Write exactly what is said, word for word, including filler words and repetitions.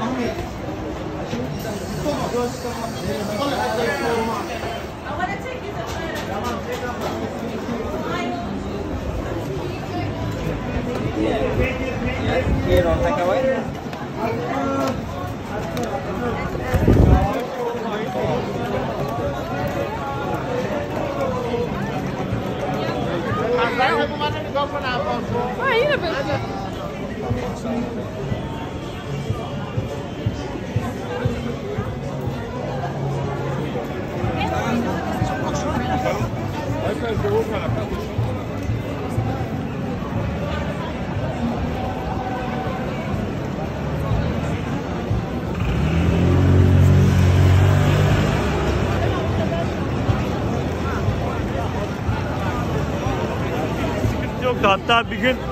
You don't take away? Ah, yine böyle. Yoktu. Hatta bir gün